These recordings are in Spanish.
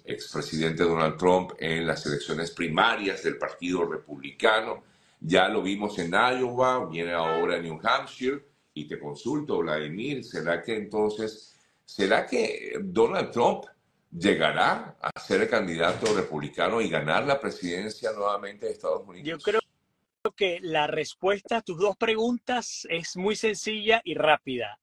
expresidente Donald Trump en las elecciones primarias del Partido Republicano. Ya lo vimos en Iowa, viene ahora en New Hampshire, y te consulto, Vladimir, ¿será que Donald Trump llegará a ser el candidato republicano y ganar la presidencia nuevamente de Estados Yo creo Unidos? que la respuesta a tus dos preguntas es muy sencilla y rápida.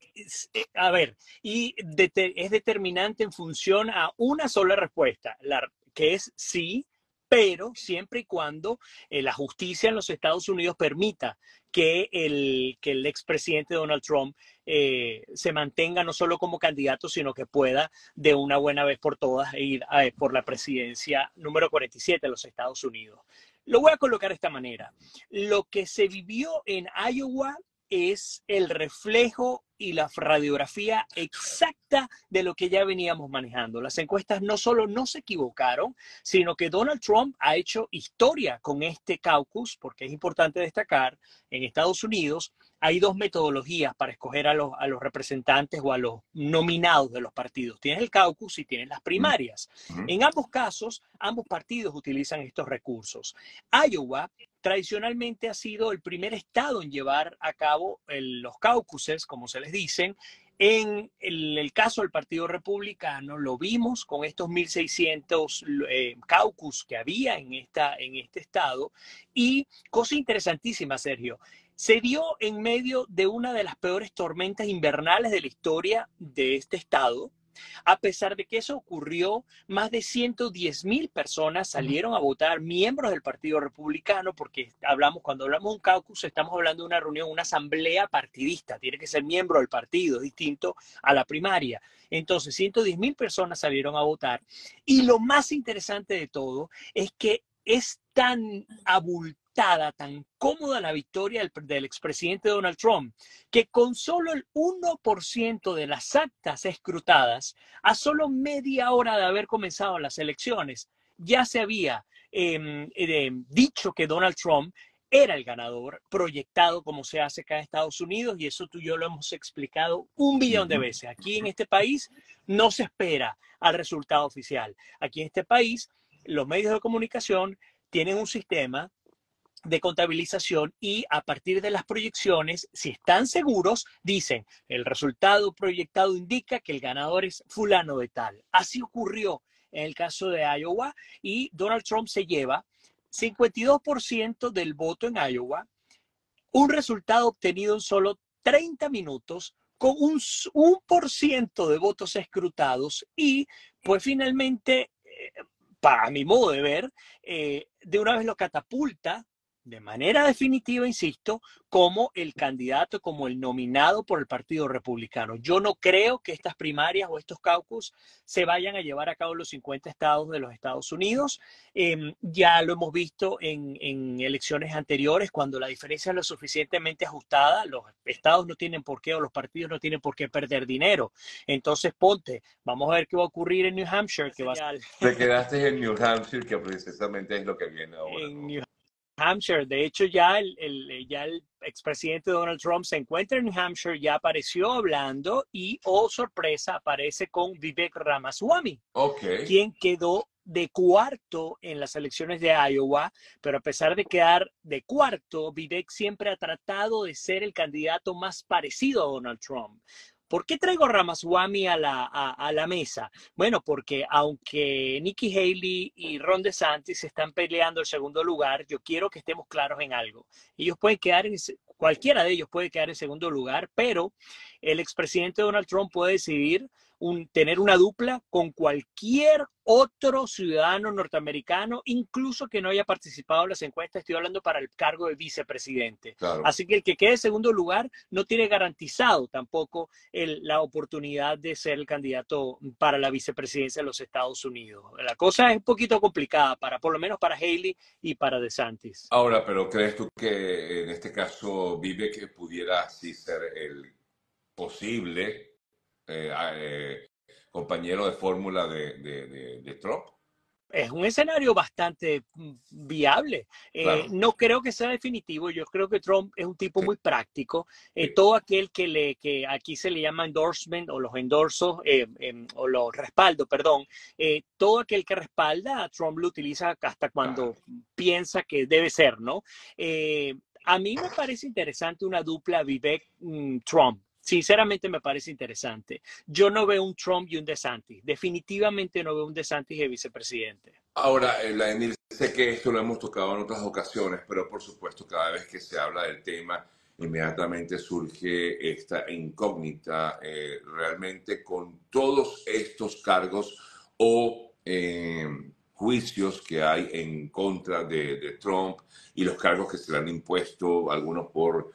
A ver, es determinante en función a una sola respuesta, que es sí, pero siempre y cuando la justicia en los Estados Unidos permita que el expresidente Donald Trump se mantenga no solo como candidato, sino que pueda de una buena vez por todas ir por la presidencia número 47 de los Estados Unidos. Lo voy a colocar de esta manera. Lo que se vivió en Iowa es el reflejo y la radiografía exacta de lo que ya veníamos manejando. Las encuestas no solo no se equivocaron, sino que Donald Trump ha hecho historia con este caucus, porque es importante destacar, en Estados Unidos hay dos metodologías para escoger a los representantes o a los nominados de los partidos. Tienes el caucus y tienes las primarias. En ambos casos, ambos partidos utilizan estos recursos. Iowa tradicionalmente ha sido el primer estado en llevar a cabo los caucuses, como se les dicen. En el caso del Partido Republicano, lo vimos con estos 1.600 caucus que había en este estado. Y cosa interesantísima, Sergio, se dio en medio de una de las peores tormentas invernales de la historia de este estado. A pesar de que eso ocurrió, más de 110,000 personas salieron a votar, miembros del Partido Republicano, porque cuando hablamos de un caucus, estamos hablando de una reunión, una asamblea partidista, tiene que ser miembro del partido, distinto a la primaria. Entonces, 110,000 personas salieron a votar. Y lo más interesante de todo es que es tan abultada, tan cómoda la victoria del expresidente Donald Trump, que con solo el 1% de las actas escrutadas, a solo media hora de haber comenzado las elecciones, ya se había dicho que Donald Trump era el ganador, proyectado como se hace acá en Estados Unidos, y eso tú y yo lo hemos explicado 1 billón de veces. Aquí en este país no se espera al resultado oficial. Aquí en este país, los medios de comunicación tienen un sistema de contabilización y a partir de las proyecciones, si están seguros, dicen el resultado proyectado indica que el ganador es fulano de tal. Así ocurrió en el caso de Iowa y Donald Trump se lleva 52% del voto en Iowa, un resultado obtenido en solo 30 minutos con un 1% de votos escrutados y pues finalmente, para mi modo de ver, de una vez lo catapulta de manera definitiva, insisto, como el candidato, como el nominado por el Partido Republicano. Yo no creo que estas primarias o estos caucus se vayan a llevar a cabo en los 50 estados de los Estados Unidos. Ya lo hemos visto en elecciones anteriores, cuando la diferencia es lo suficientemente ajustada, los estados no tienen por qué, o los partidos no tienen por qué perder dinero. Entonces, vamos a ver qué va a ocurrir en New Hampshire, que va a ser Te quedaste en New Hampshire, que precisamente es lo que viene ahora, en ¿no? New Hampshire. De hecho, ya el expresidente Donald Trump se encuentra en New Hampshire, ya apareció hablando y, oh sorpresa, aparece con Vivek Ramaswamy, Ok. quien quedó de cuarto en las elecciones de Iowa, pero a pesar de quedar de cuarto, Vivek siempre ha tratado de ser el candidato más parecido a Donald Trump. ¿Por qué traigo a Ramaswamy a la mesa? Bueno, porque aunque Nikki Haley y Ron DeSantis están peleando el segundo lugar, yo quiero que estemos claros en algo. Cualquiera de ellos puede quedar en segundo lugar, pero el expresidente Donald Trump puede decidir tener una dupla con cualquier otro ciudadano norteamericano, incluso que no haya participado en las encuestas. Estoy hablando para el cargo de vicepresidente. Claro. Así que el que quede en segundo lugar no tiene garantizado tampoco la oportunidad de ser el candidato para la vicepresidencia de los Estados Unidos. La cosa es un poquito complicada, por lo menos para Haley y para DeSantis. Ahora, pero ¿crees tú que en este caso Vivek pudiera así ser el posible compañero de fórmula de Trump? Es un escenario bastante viable. Claro, No creo que sea definitivo. Yo creo que Trump es un tipo sí, muy práctico. sí, Todo aquel que aquí se le llama endorsement o los endorsos o los respaldos, perdón, todo aquel que respalda a Trump lo utiliza hasta claro. cuando piensa que debe ser, ¿no? A mí me parece interesante una dupla Vivek-Trump. Sinceramente me parece interesante. Yo no veo un Trump y un DeSantis. Definitivamente no veo un DeSantis de vicepresidente. Ahora, Vladimir, sé que esto lo hemos tocado en otras ocasiones, pero por supuesto cada vez que se habla del tema, inmediatamente surge esta incógnita, realmente con todos estos cargos o juicios que hay en contra de Trump y los cargos que se le han impuesto, algunos por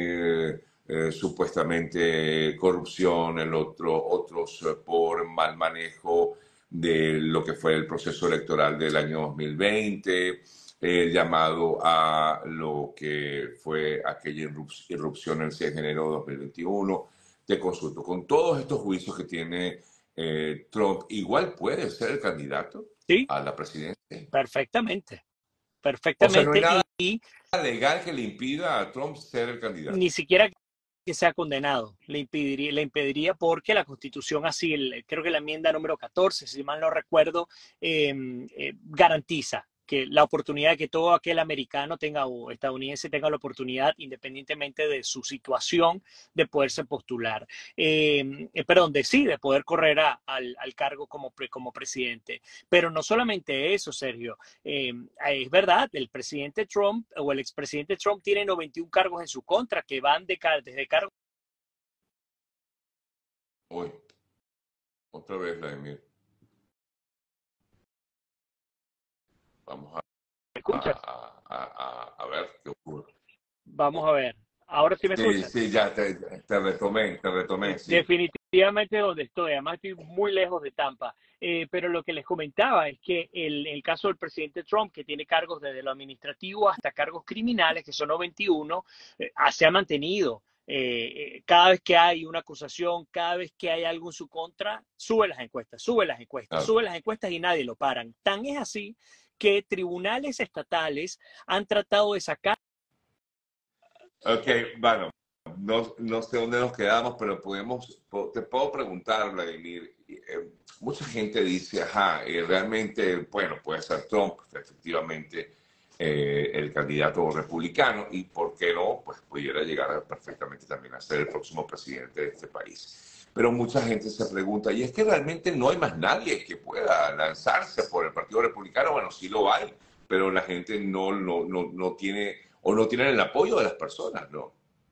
supuestamente corrupción, otros por mal manejo de lo que fue el proceso electoral del año 2020, llamado a lo que fue aquella irrupción el 6 de enero de 2021. Te consulto, con todos estos juicios que tiene Trump, ¿igual puede ser el candidato Sí, a la presidencia? perfectamente, O sea, no hay perfectamente. nada Y legal que le impida a Trump ser el ni candidato. siquiera que sea condenado, le impediría porque la Constitución así, creo que la enmienda número 14, si mal no recuerdo, garantiza que la oportunidad de que todo aquel americano tenga o estadounidense tenga la oportunidad, independientemente de su situación, de poderse postular. Perdón, de poder correr al cargo como presidente. Pero no solamente eso, Sergio. Es verdad, el presidente Trump o el expresidente Trump tiene 91 cargos en su contra que van desde cargos. Hoy, otra vez, Vladimir, vamos ¿Escuchas? a ver qué ocurre. Vamos a ver. Ahora sí me Sí, escuchas. sí, ya te retomé, sí. Definitivamente donde estoy, además estoy muy lejos de Tampa. Pero lo que les comentaba es que el caso del presidente Trump, que tiene cargos desde lo administrativo hasta cargos criminales, que son 91, se ha mantenido. Cada vez que hay una acusación, cada vez que hay algo en su contra, sube las encuestas, sube las encuestas, Claro. sube las encuestas y nadie lo paran. Tan es así que tribunales estatales han tratado de sacar. Ok, bueno, no sé dónde nos quedamos, pero te puedo preguntar, Vladimir. Mucha gente dice, ajá, realmente, bueno, puede ser Trump, efectivamente, el candidato republicano, y por qué no, pues pudiera llegar perfectamente también a ser el próximo presidente de este país. Pero mucha gente se pregunta, y es que realmente no hay más nadie que pueda lanzarse por el Partido Republicano. Bueno, sí lo hay, pero la gente no tiene o no tienen el apoyo de las personas, ¿no?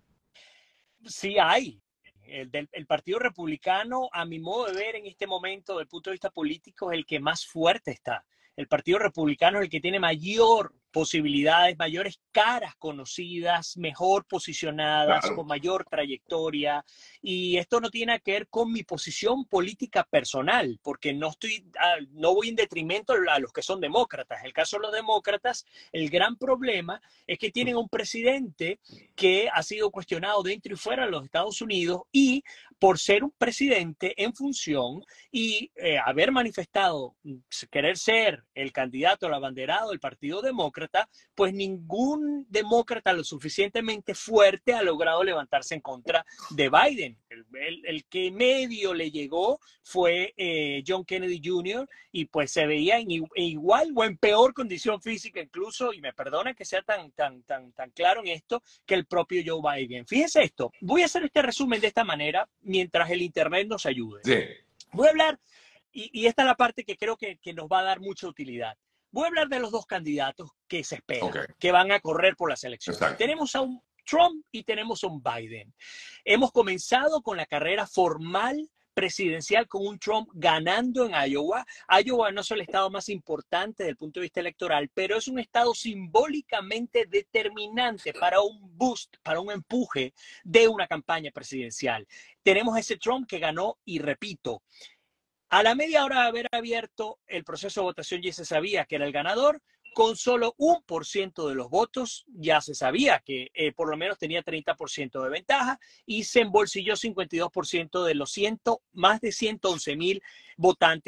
Sí hay. El Partido Republicano, a mi modo de ver en este momento, desde el punto de vista político, es el que más fuerte está. El Partido Republicano es el que tiene mayor posibilidades, mayores caras conocidas, mejor posicionadas, Claro. con mayor trayectoria. Y esto no tiene que ver con mi posición política personal, porque no voy en detrimento a los que son demócratas. En el caso de los demócratas, el gran problema es que tienen un presidente que ha sido cuestionado dentro y fuera de los Estados Unidos y por ser un presidente en función y haber manifestado querer ser el candidato al abanderado del Partido Demócrata, pues ningún demócrata lo suficientemente fuerte ha logrado levantarse en contra de Biden. El que medio le llegó fue John Kennedy Jr. y pues se veía en igual o en peor condición física incluso, y me perdona que sea tan claro en esto, que el propio Joe Biden. Fíjense esto, voy a hacer este resumen de esta manera mientras el Internet nos ayude. Sí, Voy a hablar, y esta es la parte que creo que nos va a dar mucha utilidad. Voy a hablar de los dos candidatos que se ok, esperan, que van a correr por las elecciones. exacto. Tenemos a un Trump y tenemos a un Biden. Hemos comenzado con la carrera formal presidencial con un Trump ganando en Iowa. Iowa no es el estado más importante desde el punto de vista electoral, pero es un estado simbólicamente determinante para un boost, para un empuje de una campaña presidencial. Tenemos ese Trump que ganó y repito, a la media hora de haber abierto el proceso de votación ya se sabía que era el ganador. Con solo 1% de los votos ya se sabía que por lo menos tenía 30% de ventaja y se embolsilló 52% de los más de 111,000 votantes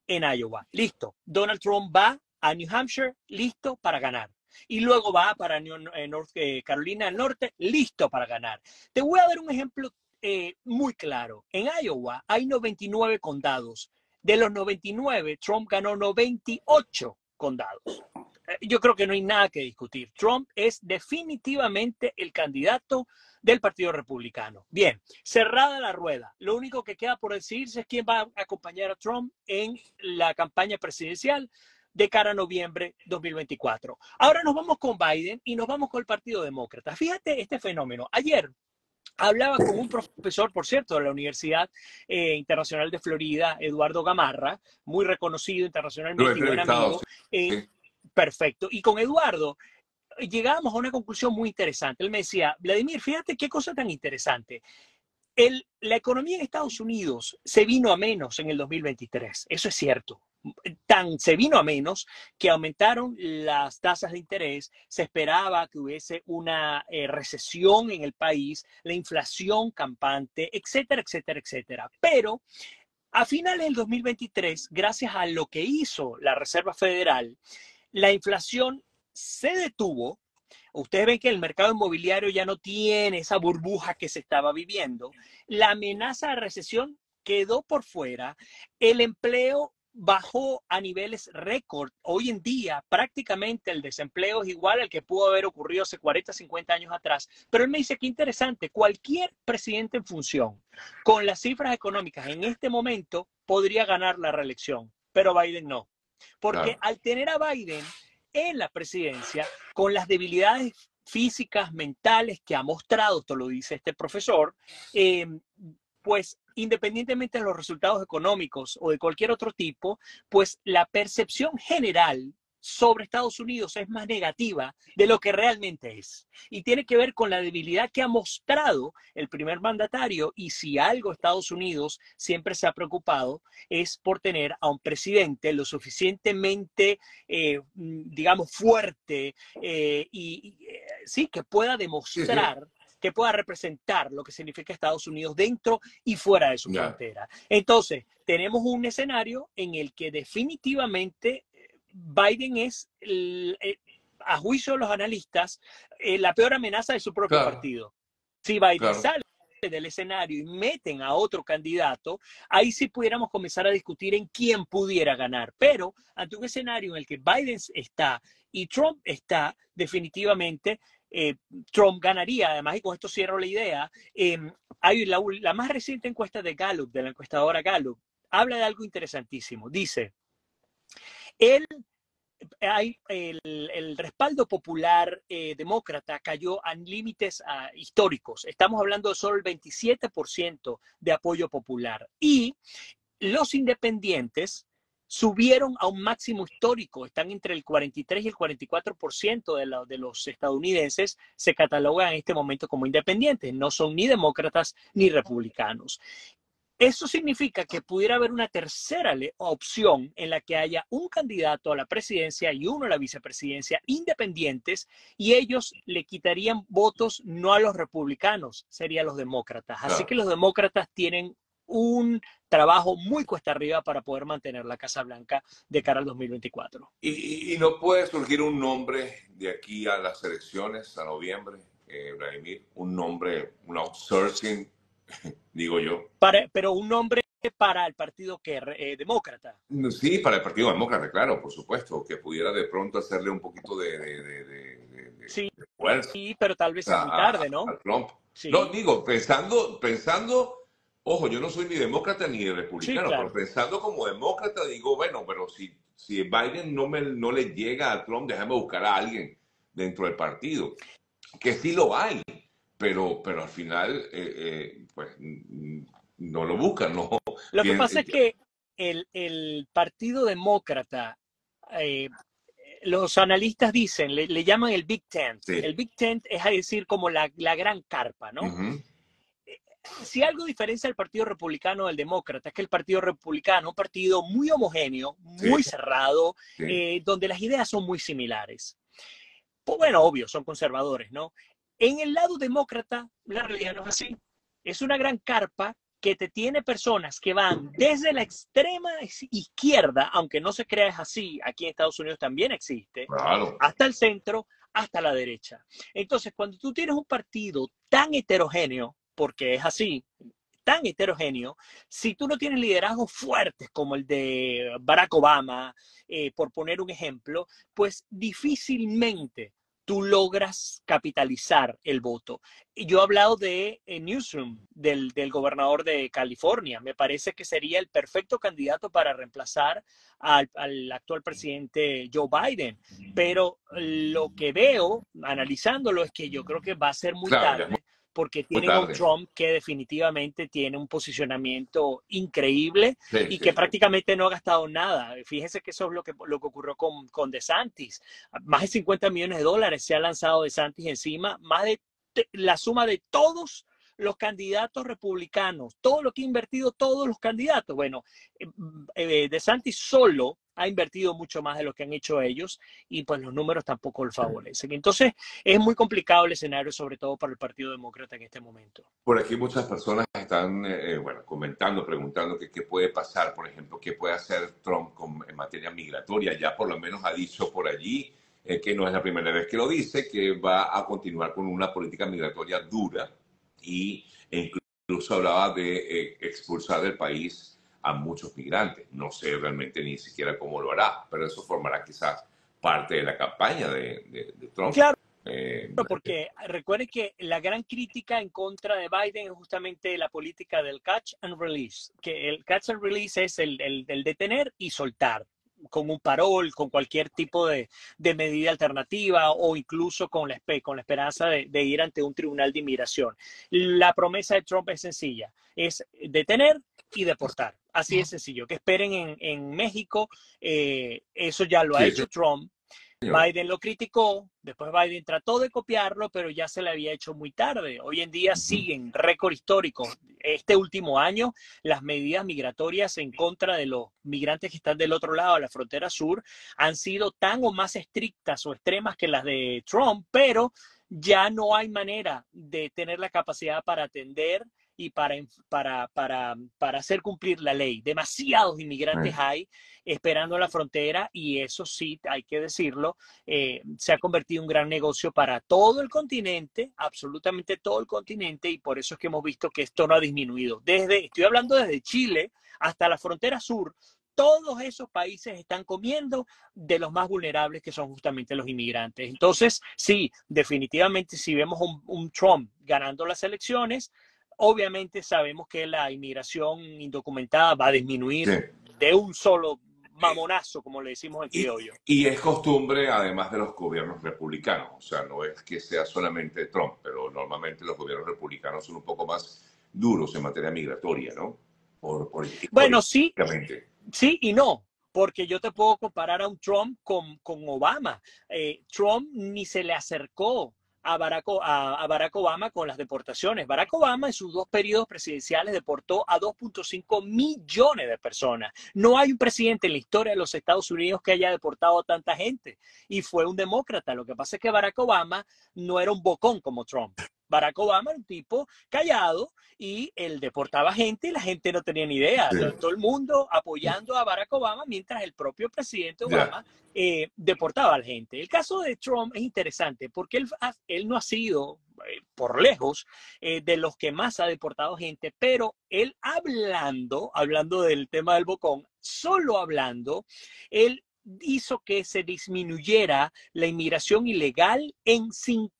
en Iowa. Listo. Donald Trump va a New Hampshire, listo para ganar. Y luego va para North Carolina del Norte, listo para ganar. Te voy a dar un ejemplo muy claro. En Iowa hay 99 condados. De los 99, Trump ganó 98 condados. Yo creo que no hay nada que discutir. Trump es definitivamente el candidato del Partido Republicano. Bien, cerrada la rueda. Lo único que queda por decidirse es quién va a acompañar a Trump en la campaña presidencial de cara a noviembre 2024. Ahora nos vamos con Biden y nos vamos con el Partido Demócrata. Fíjate este fenómeno. Ayer hablaba con un profesor, por cierto, de la Universidad Internacional de Florida, Eduardo Gamarra, muy reconocido internacionalmente y buen amigo. Sí. Perfecto. Y con Eduardo llegábamos a una conclusión muy interesante. Él me decía, Vladimir, fíjate qué cosa tan interesante. La economía en Estados Unidos se vino a menos en el 2023. Eso es cierto. Se vino a menos que aumentaron las tasas de interés, se esperaba que hubiese una recesión en el país, la inflación campante, etcétera, etcétera, etcétera. Pero a finales del 2023, gracias a lo que hizo la Reserva Federal, la inflación se detuvo. Ustedes ven que el mercado inmobiliario ya no tiene esa burbuja que se estaba viviendo. La amenaza de recesión quedó por fuera. El empleo bajó a niveles récord. Hoy en día prácticamente el desempleo es igual al que pudo haber ocurrido hace 40, 50 años atrás. Pero él me dice que interesante, cualquier presidente en función con las cifras económicas en este momento podría ganar la reelección, pero Biden no. Porque al tener a Biden en la presidencia, con las debilidades físicas, mentales que ha mostrado, esto lo dice este profesor, pues independientemente de los resultados económicos o de cualquier otro tipo, pues la percepción general sobre Estados Unidos es más negativa de lo que realmente es. Y tiene que ver con la debilidad que ha mostrado el primer mandatario, y si algo Estados Unidos siempre se ha preocupado es por tener a un presidente lo suficientemente, digamos, fuerte sí, que pueda demostrar, que pueda representar lo que significa Estados Unidos dentro y fuera de su frontera. Entonces, tenemos un escenario en el que definitivamente Biden es, a juicio de los analistas, la peor amenaza de su propio partido. Si Biden sale del escenario y meten a otro candidato, ahí sí pudiéramos comenzar a discutir en quién pudiera ganar. Pero ante un escenario en el que Biden está y Trump está, definitivamente Trump ganaría. Además, y con esto cierro la idea, hay la más reciente encuesta de Gallup, de la encuestadora Gallup, habla de algo interesantísimo. Dice, el respaldo popular demócrata cayó a límites históricos. Estamos hablando de solo el 27% de apoyo popular. Y los independientes subieron a un máximo histórico. Están entre el 43 y el 44% de los estadounidenses se catalogan en este momento como independientes. No son ni demócratas ni republicanos. Eso significa que pudiera haber una tercera opción en la que haya un candidato a la presidencia y uno a la vicepresidencia independientes, y ellos le quitarían votos no a los republicanos, serían los demócratas. Así que los demócratas tienen un trabajo muy cuesta arriba para poder mantener la Casa Blanca de cara al 2024. ¿Y no puede surgir un nombre de aquí a las elecciones, a noviembre, Vladimir? Un nombre, un outsourcing, digo yo. Pero un nombre para el partido demócrata. Sí, para el Partido Demócrata, claro, por supuesto, que pudiera de pronto hacerle un poquito sí, de fuerza. Sí, pero tal vez es muy tarde, ¿no? A Trump. Sí. No, digo, pensando, ojo, yo no soy ni demócrata ni republicano, pero pensando como demócrata, digo, bueno, pero si Biden no le llega a Trump, déjame buscar a alguien dentro del partido, que sí lo hay, pero al final, pues, no lo buscan, ¿no? Lo que pasa es que el Partido Demócrata, los analistas dicen, le llaman el Big Tent. Sí. El Big Tent es a decir como la gran carpa, ¿no? Si algo diferencia al Partido Republicano del Demócrata es que el Partido Republicano es un partido muy homogéneo, muy cerrado, donde las ideas son muy similares. Pues bueno, obvio, son conservadores, ¿no? En el lado demócrata, la realidad no es así. Es una gran carpa que te tiene personas que van desde la extrema izquierda, aunque no se crea es así, aquí en Estados Unidos también existe, Claro. hasta el centro, hasta la derecha. Entonces, cuando tú tienes un partido tan heterogéneo, porque es así, tan heterogéneo, si tú no tienes liderazgos fuertes como el de Barack Obama, por poner un ejemplo, pues difícilmente tú logras capitalizar el voto. Y yo he hablado de Newsom, del gobernador de California. Me parece que sería el perfecto candidato para reemplazar al actual presidente Joe Biden. Pero lo que veo, analizándolo, es que yo creo que va a ser muy Claro, ya es tarde porque muy tienen a un tarde. Trump que definitivamente tiene un posicionamiento increíble Sí, y que sí, sí. prácticamente no ha gastado nada. Fíjese que eso es lo que ocurrió con DeSantis. Más de 50 millones de dólares se ha lanzado DeSantis encima, más de la suma de todos los candidatos republicanos, todo lo que ha invertido todos los candidatos. Bueno, DeSantis solo ha invertido mucho más de lo que han hecho ellos y pues los números tampoco lo favorecen. Entonces es muy complicado el escenario, sobre todo para el Partido Demócrata en este momento. Por aquí muchas personas están bueno, comentando, preguntando qué puede pasar, por ejemplo, qué puede hacer Trump en materia migratoria. Ya por lo menos ha dicho por allí, que no es la primera vez que lo dice, que va a continuar con una política migratoria dura e incluso hablaba de expulsar del país a muchos migrantes. No sé realmente ni siquiera cómo lo hará, pero eso formará quizás parte de la campaña de Trump. Claro, Eh, porque recuerden que la gran crítica en contra de Biden es justamente la política del catch and release, que el catch and release es el detener y soltar con un parol, con cualquier tipo de medida alternativa o incluso con la esperanza de ir ante un tribunal de inmigración. La promesa de Trump es sencilla, es detener y deportar. Así es sencillo, que esperen en México, eso ya lo ha sí, hecho Trump. señor. Biden lo criticó, después Biden trató de copiarlo, pero ya se le había hecho muy tarde. Hoy en día Uh -huh. siguen récord histórico. Este último año, las medidas migratorias en contra de los migrantes que están del otro lado de la frontera sur han sido tan o más estrictas o extremas que las de Trump, pero ya no hay manera de tener la capacidad para atender y para hacer cumplir la ley. Demasiados inmigrantes hay esperando en la frontera y eso sí, hay que decirlo, se ha convertido en un gran negocio para todo el continente, absolutamente todo el continente, y por eso es que hemos visto que esto no ha disminuido. Estoy hablando desde Chile hasta la frontera sur, todos esos países están comiendo de los más vulnerables que son justamente los inmigrantes. Entonces, sí, definitivamente si vemos un Trump ganando las elecciones, obviamente sabemos que la inmigración indocumentada va a disminuir Sí. de un solo mamonazo, como le decimos en criollo. Y es costumbre, además de los gobiernos republicanos, o sea, no es que sea solamente Trump, pero normalmente los gobiernos republicanos son un poco más duros en materia migratoria, ¿no? Bueno, sí, Históricamente. sí y no, porque yo te puedo comparar a un Trump con Obama. Trump ni se le acercó a Barack Obama con las deportaciones. Barack Obama en sus 2 periodos presidenciales deportó a 2.5 millones de personas. No hay un presidente en la historia de los Estados Unidos que haya deportado a tanta gente y fue un demócrata. Lo que pasa es que Barack Obama no era un bocón como Trump. Barack Obama era un tipo callado y él deportaba gente y la gente no tenía ni idea. Sí. Todo el mundo apoyando a Barack Obama mientras el propio presidente Ya. Obama deportaba a la gente. El caso de Trump es interesante porque él no ha sido, por lejos, de los que más ha deportado gente, pero él hablando del tema del bocón, solo hablando, él hizo que se disminuyera la inmigración ilegal en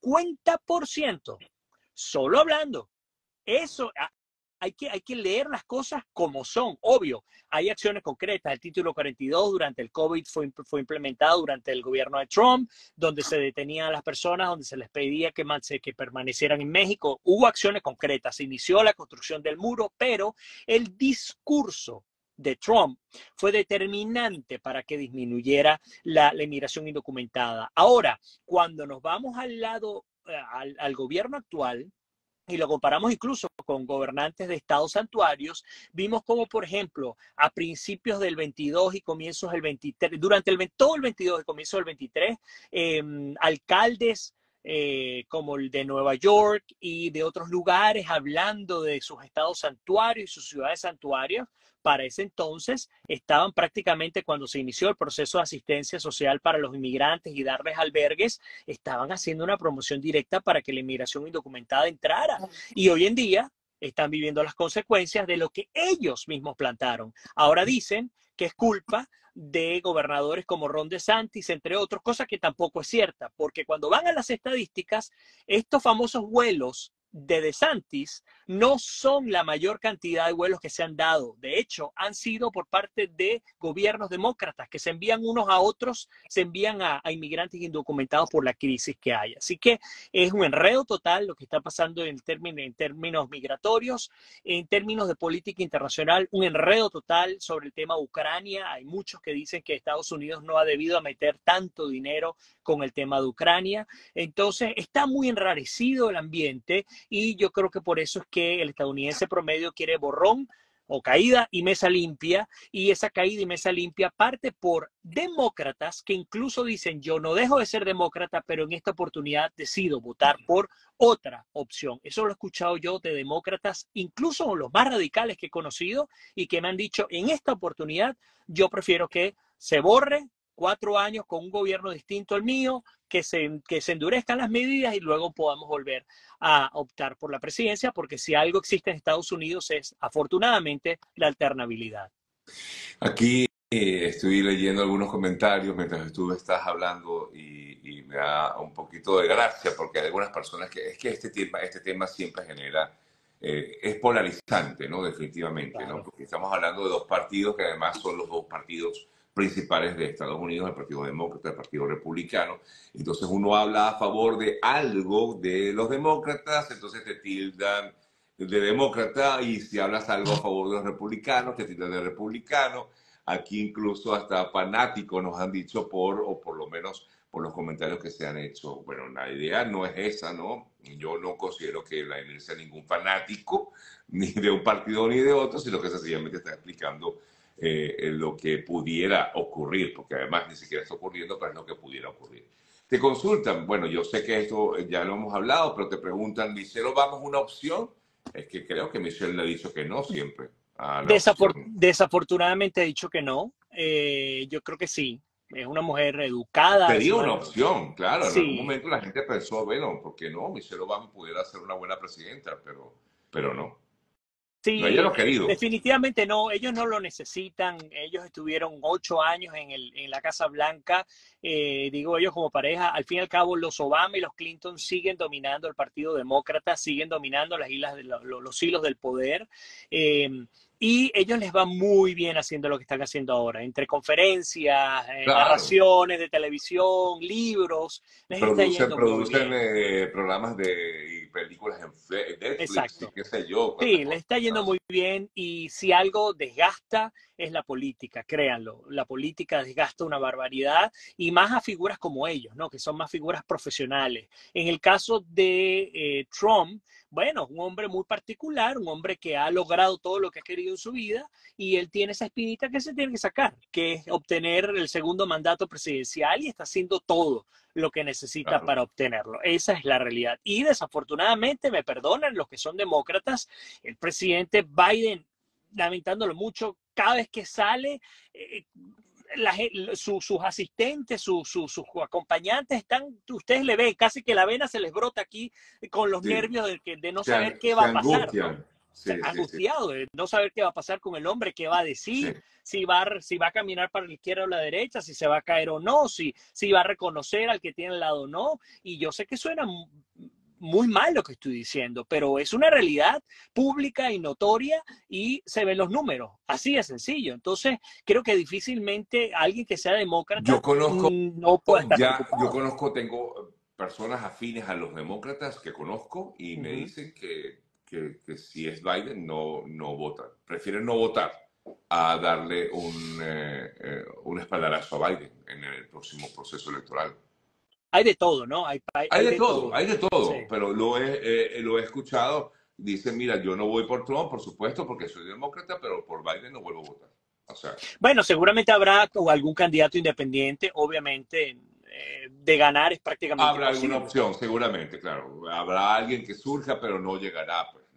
50%. Solo hablando. Eso hay que leer las cosas como son. Obvio, hay acciones concretas. El título 42 durante el COVID fue implementado durante el gobierno de Trump, donde se detenían a las personas, donde se les pedía que permanecieran en México. Hubo acciones concretas. Se inició la construcción del muro, pero el discurso de Trump fue determinante para que disminuyera la inmigración indocumentada. Ahora, cuando nos vamos al lado, al gobierno actual, y lo comparamos incluso con gobernantes de estados santuarios, vimos como, por ejemplo, a principios del 22 y comienzos del 23, durante todo el 22 y comienzos del 23, alcaldes como el de Nueva York y de otros lugares, hablando de sus estados santuarios y sus ciudades santuarios. Para ese entonces estaban prácticamente, cuando se inició el proceso de asistencia social para los inmigrantes y darles albergues, estaban haciendo una promoción directa para que la inmigración indocumentada entrara. Y hoy en día están viviendo las consecuencias de lo que ellos mismos plantaron. Ahora dicen que es culpa de gobernadores como Ron DeSantis, entre otros, cosa que tampoco es cierta, porque cuando van a las estadísticas, estos famosos vuelos de DeSantis no son la mayor cantidad de vuelos que se han dado. De hecho, han sido por parte de gobiernos demócratas que se envían unos a otros, se envían a inmigrantes indocumentados por la crisis que hay. Así que es un enredo total lo que está pasando en términos migratorios, en términos de política internacional, un enredo total sobre el tema Ucrania. Hay muchos que dicen que Estados Unidos no ha debido meter tanto dinero con el tema de Ucrania. Entonces, está muy enrarecido el ambiente y yo creo que por eso es que el estadounidense promedio quiere borrón o caída y mesa limpia, y esa caída y mesa limpia parte por demócratas que incluso dicen: yo no dejo de ser demócrata, pero en esta oportunidad decido votar por otra opción. Eso lo he escuchado yo de demócratas, incluso los más radicales que he conocido, y que me han dicho: en esta oportunidad yo prefiero que se borre 4 años con un gobierno distinto al mío, que se endurezcan las medidas y luego podamos volver a optar por la presidencia, porque si algo existe en Estados Unidos es, afortunadamente, la alternabilidad. Aquí estoy leyendo algunos comentarios mientras tú estás hablando y me da un poquito de gracia porque hay algunas personas que es que este tema siempre genera, es polarizante, ¿no? Definitivamente, ¿no? Claro. Porque estamos hablando de dos partidos que además son los dos partidos principales de Estados Unidos, el Partido Demócrata, el Partido Republicano. Entonces uno habla a favor de algo de los demócratas, entonces te tildan de demócrata, y si hablas algo a favor de los republicanos, te tildan de republicano. Aquí incluso hasta fanáticos nos han dicho o por lo menos por los comentarios que se han hecho. Bueno, la idea no es esa, ¿no? Yo no considero que Vladimir sea ningún fanático, ni de un partido ni de otro, sino que sencillamente está explicando lo que pudiera ocurrir, porque además ni siquiera está ocurriendo, pero es lo que pudiera ocurrir. Te consultan, bueno, yo sé que esto ya lo hemos hablado, pero te preguntan: ¿Michelle Obama es una opción? Es que creo que Michelle le ha dicho que no siempre a la opción. Desafortunadamente he dicho que no. Yo creo que sí. Es una mujer educada. Sería una opción, claro. En algún Sí, momento la gente pensó, bueno, ¿por qué no? Michelle Obama pudiera ser una buena presidenta, pero no. No, ella sí, lo ha querido. definitivamente no. Ellos no lo necesitan. Ellos estuvieron 8 años en la Casa Blanca. Digo, ellos como pareja. Al fin y al cabo, los Obama y los Clinton siguen dominando el Partido Demócrata, siguen dominando las islas los hilos del poder. Eh, y ellos les va muy bien haciendo lo que están haciendo ahora, entre conferencias, Claro. narraciones de televisión, libros, les está yendo muy Producen bien. programas y películas en Netflix y Exacto. qué sé yo, cuántas Sí, le cosas. está yendo muy bien, y si algo desgasta es la política, créanlo. La política desgasta una barbaridad, y más a figuras como ellos, ¿no? Que son más figuras profesionales. En el caso de Trump, bueno, un hombre muy particular, un hombre que ha logrado todo lo que ha querido en su vida, y él tiene esa espinita que se tiene que sacar, que es obtener el segundo mandato presidencial, y está haciendo todo lo que necesita Claro. para obtenerlo. Esa es la realidad. Y desafortunadamente, me perdonan los que son demócratas, el presidente Biden, lamentándolo mucho, cada vez que sale, eh, sus asistentes, sus acompañantes están, ustedes le ven, casi que la vena se les brota aquí con los Sí. nervios de no saber qué Se va a pasar, ¿no? angustian. Sí, sí, sí. Angustiado de no saber qué va a pasar con el hombre, qué va a Sí. decir, si va a caminar para la izquierda o la derecha, si se va a caer o no, si va a reconocer al que tiene al lado o no. Y yo sé que suena muy mal lo que estoy diciendo, pero es una realidad pública y notoria, y se ven los números. Así de sencillo. Entonces, creo que difícilmente alguien que sea Yo demócrata conozco, no pueda estar yo preocupado. conozco, tengo personas afines a los demócratas que conozco y Uh me -huh. dicen que si es Biden no votan. Prefieren no votar a darle un espaldarazo a Biden en el próximo proceso electoral. Hay de todo, ¿no? Hay de todo. Hay de Sí. todo, pero lo he escuchado. Dicen: mira, yo no voy por Trump, por supuesto, porque soy demócrata, pero por Biden no vuelvo a votar. O sea, Bueno, seguramente habrá algún candidato independiente, obviamente, de ganar es prácticamente Habrá alguna imposible. opción, seguramente, claro. Habrá alguien que surja, pero no llegará, pues,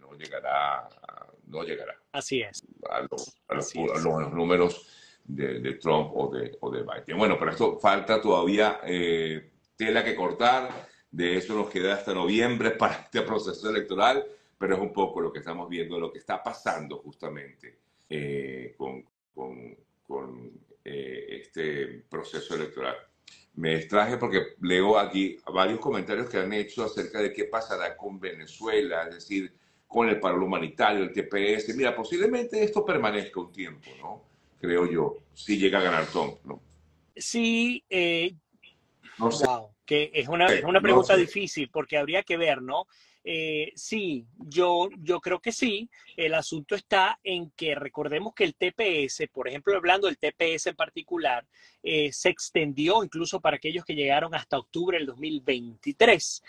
no llegará Así es, a, así a es. los números de Trump o de Biden. Bueno, pero esto falta todavía tela que cortar. De eso nos queda hasta noviembre para este proceso electoral, pero es un poco lo que estamos viendo, lo que está pasando justamente con, con este proceso electoral. Me extraje porque leo aquí varios comentarios que han hecho acerca de qué pasará con Venezuela, es decir, con el paro humanitario, el TPS. Mira, posiblemente esto permanezca un tiempo, ¿no? Creo yo, si llega a ganar Trump, ¿no? Sí, No sé, wow, que es una no pregunta sé. difícil porque habría que ver, ¿no? Sí, yo creo que sí. El asunto está en que recordemos que el TPS, por ejemplo, hablando del TPS en particular, se extendió incluso para aquellos que llegaron hasta octubre del 2023,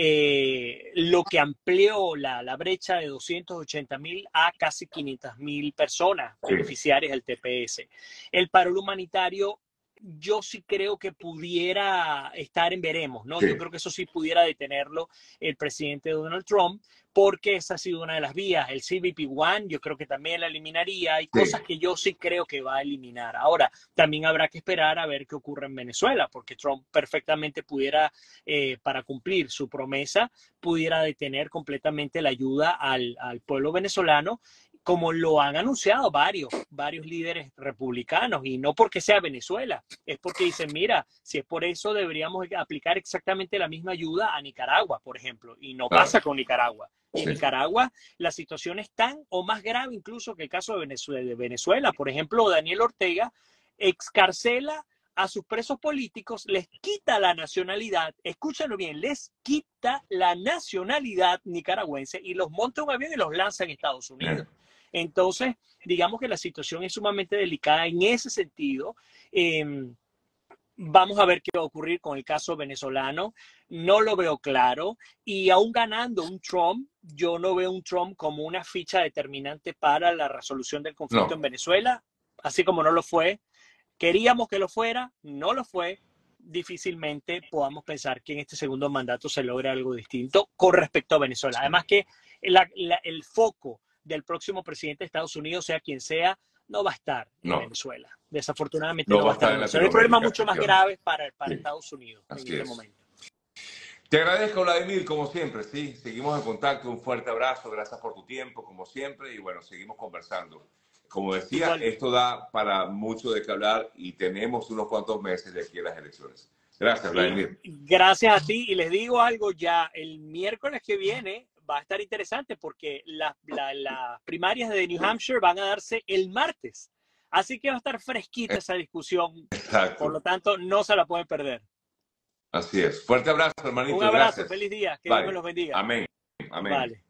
lo que amplió la brecha de 280.000 a casi 500.000 personas Sí, beneficiarias del TPS. El paro humanitario yo sí creo que pudiera estar en veremos, ¿no? Yo sí, creo que eso sí pudiera detenerlo el presidente Donald Trump, porque esa ha sido una de las vías. El CBP-1 yo creo que también la eliminaría. Hay cosas sí, que yo sí creo que va a eliminar. Ahora, también habrá que esperar a ver qué ocurre en Venezuela, porque Trump perfectamente pudiera, para cumplir su promesa, pudiera detener completamente la ayuda al pueblo venezolano como lo han anunciado varios líderes republicanos, y no porque sea Venezuela, es porque dicen, mira, si es por eso deberíamos aplicar exactamente la misma ayuda a Nicaragua, por ejemplo, y no claro, pasa con Nicaragua. Y en sí, Nicaragua la situación es tan o más grave incluso que el caso de Venezuela. Por ejemplo, Daniel Ortega excarcela a sus presos políticos, les quita la nacionalidad, escúchenlo bien, les quita la nacionalidad nicaragüense y los monta en un avión y los lanza en Estados Unidos. Entonces, digamos que la situación es sumamente delicada en ese sentido. Vamos a ver qué va a ocurrir con el caso venezolano. No lo veo claro. Y aún ganando un Trump, yo no veo un Trump como una ficha determinante para la resolución del conflicto en no, Venezuela, así como no lo fue. Queríamos que lo fuera, no lo fue. Difícilmente podamos pensar que en este segundo mandato se logre algo distinto con respecto a Venezuela. Además que el foco del próximo presidente de Estados Unidos, sea quien sea, no va a estar en no, Venezuela. Desafortunadamente no no va va a a estar estar en en Venezuela. Hay problemas Latinoamérica, mucho más efectivamente. graves para Sí, Estados Unidos en así este es. momento. Te agradezco, Vladimir, como siempre, sí. Seguimos en contacto. Un fuerte abrazo. Gracias por tu tiempo, como siempre. Y bueno, seguimos conversando. Como decía, Igual, esto da para mucho de qué hablar y tenemos unos cuantos meses de aquí a las elecciones. Gracias, y Vladimir. gracias a ti. Y les digo algo ya, el miércoles que viene va a estar interesante porque las primarias de New Hampshire van a darse el martes. Así que va a estar fresquita esa discusión. Por Exacto. lo tanto, no se la pueden perder. Así es. Fuerte abrazo, Un hermanito. abrazo, Gracias. feliz día, que Dios me Bye. los bendiga. Amén. Amén. Vale.